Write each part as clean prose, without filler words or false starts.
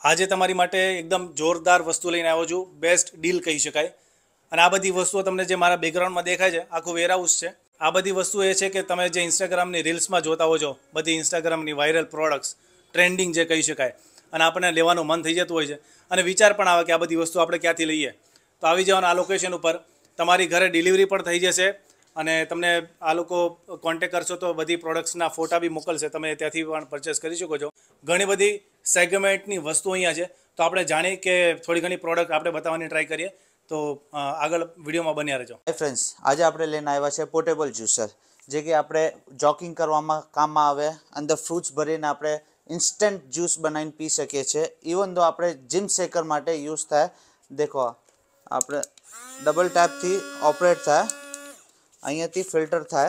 આજે તમારી માટે એકદમ જોરદાર વસ્તુ લઈને આવ્યો છું, બેસ્ટ ડીલ કહી શકાય. અને આ બધી વસ્તુઓ તમને જે મારા બેકગ્રાઉન્ડમાં દેખાય છે આખું વેરહાઉસ છે. આ બધી વસ્તુ એ છે કે તમે જે ઇન્સ્ટાગ્રામની રીલ્સમાં જોતા હો છો, બધી ઇન્સ્ટાગ્રામની વાયરલ પ્રોડક્ટ્સ, ટ્રેન્ડિંગ જે કહી શકાય, અને આપણને લેવાનું મન થઈ જતું હોય છે અને વિચાર પણ આવે કે આ બધી વસ્તુ આપણે ક્યાંથી લઈએ. તો આવી જવાના આ લોકેશન ઉપર તમારી ઘરે ડિલિવરી પણ થઈ જશે અને તમને આ લોકો કોન્ટેક કરશો તો બધી પ્રોડક્ટ્સના ફોટા બી મોકલશે, તમે ત્યાંથી પણ પરચેસ કરી શકો છો. ઘણી બધી સેગમેન્ટની વસ્તુ અહીંયા છે, તો આપણે જાણીએ કે થોડી ઘણી પ્રોડક્ટ આપણે બતાવવાની ટ્રાય કરીએ. તો આગળ વિડીયોમાં બન્યા રહેજો. હાય ફ્રેન્ડ્સ, આજે આપણે લઈને આવ્યા છે પોર્ટેબલ જ્યુસર, જે કે આપણે જોકિંગ કરવામાં કામમાં આવે. અંદર ફ્રૂટ્સ ભરીને આપણે ઇન્સ્ટન્ટ જ્યુસ બનાવીને પી શકીએ છીએ. ઇવન તો આપણે જીમ શેકર માટે યુઝ થાય. દેખો, આપણે ડબલ ટેપથી ઓપરેટ થાય, અહીંયાથી ફિલ્ટર થાય,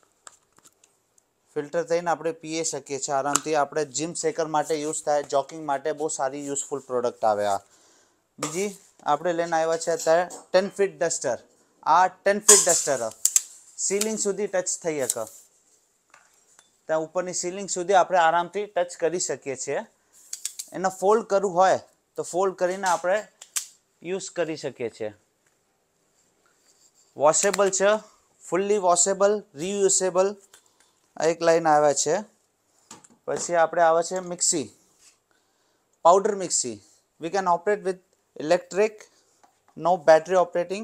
ફિલ્ટર થઈને આપણે પીએ શકીએ છીએ આરામથી. આપણે જીમ શેકર માટે યુઝ થાય, જોકિંગ માટે બહુ સારી યુઝફુલ પ્રોડક્ટ આવે. આ બીજી આપણે લઈને આવ્યા છે અત્યારે 10 ફીટ ડસ્ટર. આ 10 ફીટ ડસ્ટર સીલિંગ સુધી ટચ થઈ શકે, ત્યાં ઉપરની સીલિંગ સુધી આપણે આરામથી ટચ કરી શકીએ છીએ. એને ફોલ્ડ કરવું હોય તો ફોલ્ડ કરીને આપણે યુઝ કરી શકીએ છીએ. વોશેબલ છે, ફુલ્લી વોશેબલ, રીયુઝેબલ. એક લાઈન આવે છે. પછી આપણે આવે છે mixie, powder mixie. We can operate with electric, no battery operating.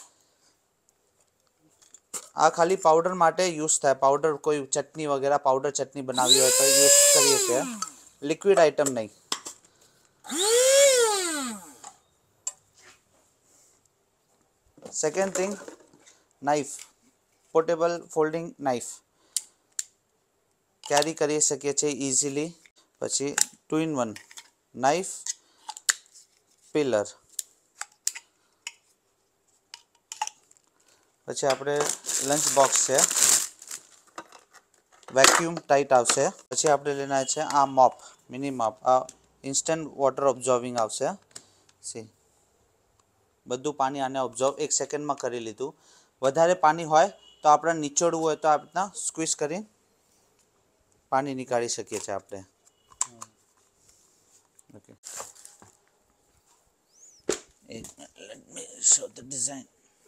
આ ખાલી પાવડર માટે યુઝ થાય. પાવડર કોઈ ચટણી વગેરે, પાવડર ચટણી બનાવી હોય તો યુઝ કરીએ છીએ, લિક્વિડ આઇટમ નહીં. Second thing, knife, portable folding knife, carry કરી શકીએ છીએ ઇઝીલી. પછી 2 in 1 નાઇફ, પિલર. પછી આપણે લંચ બોક્સ છે, વેક્યુમ ટાઈટ આવશે. પછી આપણે લઈને આવે છે આ મોપ, મિની મોપ. આ ઇન્સ્ટન્ટ વોટર ઓબ્ઝર્વિંગ આવશે. સી, બધું પાણી આને ઓબ્ઝર્વ 1 સેકન્ડમાં કરી લીધું. વધારે પાણી હોય તો આપણે નીચોડવું હોય તો આ રીતના સ્ક્વીઝ કરીને પાણી નીકાળી શકીએ છીએ આપણે. Okay, let me show the design.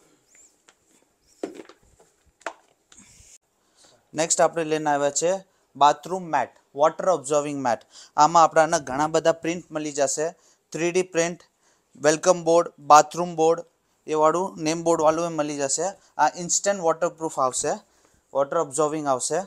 Next આપણે લઈને આવ્યા છે bathroom mat, water observing mat. આમાં આપણને ઘણા બધા પ્રિન્ટ મળી જશે. 3D print, welcome board, bathroom board, એ વાળું નેમ બોર્ડ વાળું એ મળી જશે. આ ઇન્સ્ટન્ટ વોટરપ્રૂફ આવશે, વોટર ઓબ્ઝર્વિંગ આવશે.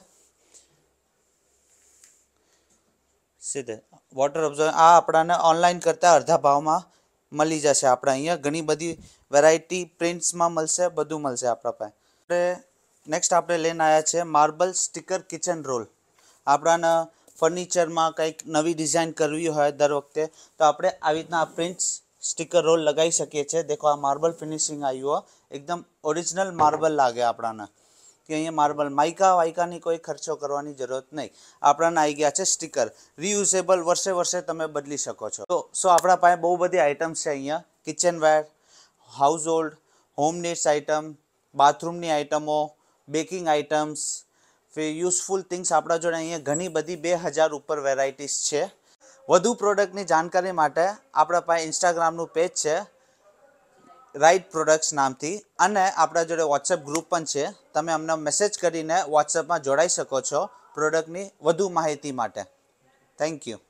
સીધે વોટર ઓબ્ઝર્વ. આ આપણને ઓનલાઈન કરતાં અડધા ભાવમાં મળી જશે. આપણે અહીંયા ઘણી બધી વેરાયટી પ્રિન્ટ્સમાં મળશે, બધું મળશે આપણા પાસે. નેક્સ્ટ આપણે લઈને આવ્યા છે માર્બલ સ્ટીકર કિચન રોલ. આપણાને ફર્નિચરમાં કંઈક નવી ડિઝાઇન કરવી હોય દર વખતે તો આપણે આવી રીતના પ્રિન્ટ્સ સ્ટીકર રોલ લગાવી શકીએ છીએ. દેખો, આ માર્બલ ફિનિશિંગ આવ્યું, એકદમ ઓરિજિનલ માર્બલ લાગે આપણને. કે અહીંયા માર્બલ, માઇકા વાઇકાની કોઈ ખર્ચો કરવાની જરૂરત નહીં. આપણાને આવી ગયા છે સ્ટીકર, રીયુઝેબલ, વર્ષે વર્ષે તમે બદલી શકો છો. તો આપણા પાસે બહુ બધી આઇટમ્સ છે અહીંયા. Kitchenware, household, home needs item, બાથરૂમની આઇટમો, બેકિંગ આઇટમ્સ, યુઝફુલ થિંગ્સ આપણા જોડે અહીંયા ઘણી બધી 2000 ઉપર વેરાયટીઝ છે. વધુ પ્રોડક્ટની જાણકારી માટે આપણા પાસે ઇન્સ્ટાગ્રામનું પેજ છે, રાઇટ પ્રોડક્ટ્સ નામથી, અને આપણા જોડે વોટ્સએપ ગ્રુપ પણ છે. તમે અમને મેસેજ કરીને વોટ્સએપમાં જોડાઈ શકો છો પ્રોડક્ટની વધુ માહિતી માટે. Thank you.